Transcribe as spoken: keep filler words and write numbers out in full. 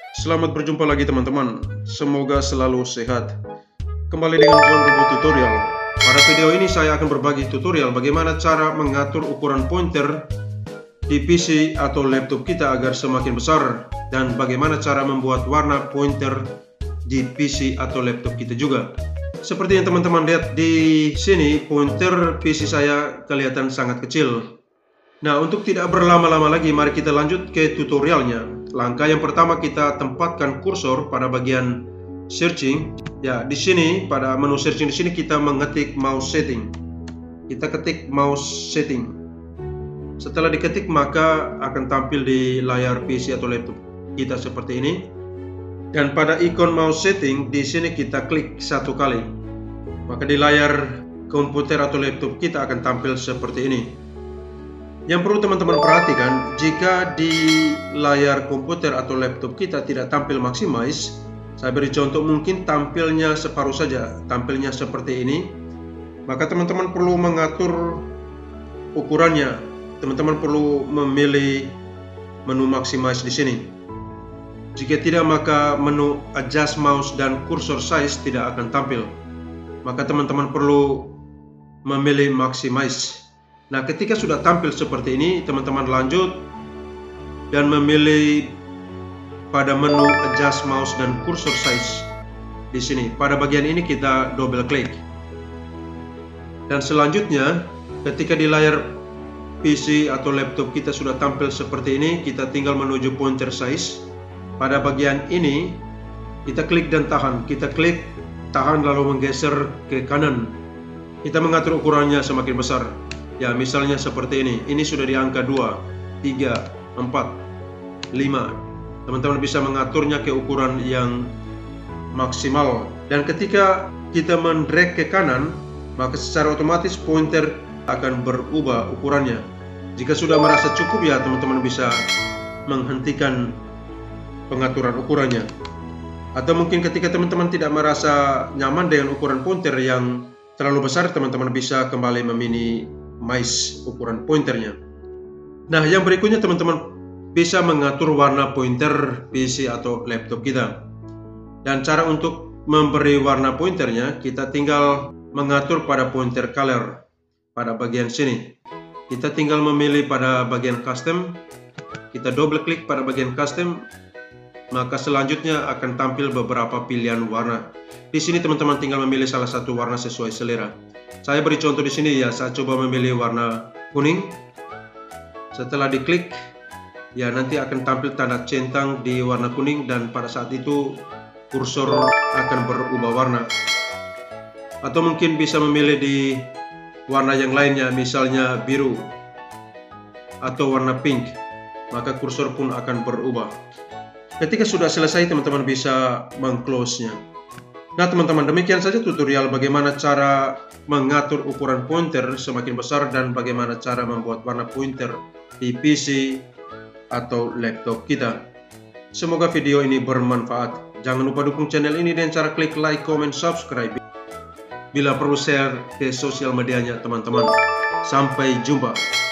Selamat berjumpa lagi teman-teman, semoga selalu sehat. Kembali dengan John Robo Tutorial. Pada video ini saya akan berbagi tutorial bagaimana cara mengatur ukuran pointer di P C atau laptop kita agar semakin besar, dan bagaimana cara membuat warna pointer di P C atau laptop kita juga. Seperti yang teman-teman lihat di sini, pointer P C saya kelihatan sangat kecil. Nah, untuk tidak berlama-lama lagi, mari kita lanjut ke tutorialnya. Langkah yang pertama, kita tempatkan kursor pada bagian searching. Ya, di sini pada menu searching di sini kita mengetik mouse setting. Kita ketik mouse setting. Setelah diketik, maka akan tampil di layar P C atau laptop kita seperti ini. Dan pada ikon mouse setting di sini kita klik satu kali. Maka di layar komputer atau laptop kita akan tampil seperti ini. Yang perlu teman-teman perhatikan, jika di layar komputer atau laptop kita tidak tampil maximize, saya beri contoh, mungkin tampilnya separuh saja, tampilnya seperti ini, maka teman-teman perlu mengatur ukurannya. Teman-teman perlu memilih menu maximize di sini. Jika tidak, maka menu adjust mouse dan cursor size tidak akan tampil. Maka teman-teman perlu memilih maximize. Nah, ketika sudah tampil seperti ini, teman-teman lanjut dan memilih pada menu adjust mouse dan cursor size di sini. Pada bagian ini kita double klik. Dan selanjutnya, ketika di layar P C atau laptop kita sudah tampil seperti ini, kita tinggal menuju pointer size. Pada bagian ini kita klik dan tahan. Kita klik, tahan, lalu menggeser ke kanan. Kita mengatur ukurannya semakin besar. Ya, misalnya seperti ini. Ini sudah di angka dua, tiga, empat, lima. Teman-teman bisa mengaturnya ke ukuran yang maksimal. Dan ketika kita mendrag ke kanan, maka secara otomatis pointer akan berubah ukurannya. Jika sudah merasa cukup, ya teman-teman bisa menghentikan pengaturan ukurannya. Atau mungkin ketika teman-teman tidak merasa nyaman dengan ukuran pointer yang terlalu besar, teman-teman bisa kembali memini mice ukuran pointernya. Nah, yang berikutnya teman-teman bisa mengatur warna pointer P C atau laptop kita. Dan cara untuk memberi warna pointernya, kita tinggal mengatur pada pointer color pada bagian sini. Kita tinggal memilih pada bagian custom. Kita double klik pada bagian custom. Maka selanjutnya akan tampil beberapa pilihan warna. Di sini teman-teman tinggal memilih salah satu warna sesuai selera. Saya beri contoh di sini, ya, saya coba memilih warna kuning. Setelah diklik, ya nanti akan tampil tanda centang di warna kuning, dan pada saat itu kursor akan berubah warna. Atau mungkin bisa memilih di warna yang lainnya, misalnya biru atau warna pink, maka kursor pun akan berubah. Ketika sudah selesai, teman-teman bisa meng-close-nya. Nah teman-teman, demikian saja tutorial bagaimana cara mengatur ukuran pointer semakin besar dan bagaimana cara membuat warna pointer di P C atau laptop kita. Semoga video ini bermanfaat. Jangan lupa dukung channel ini dengan cara klik like, comment, subscribe. Bila perlu share ke sosial medianya teman-teman. Sampai jumpa.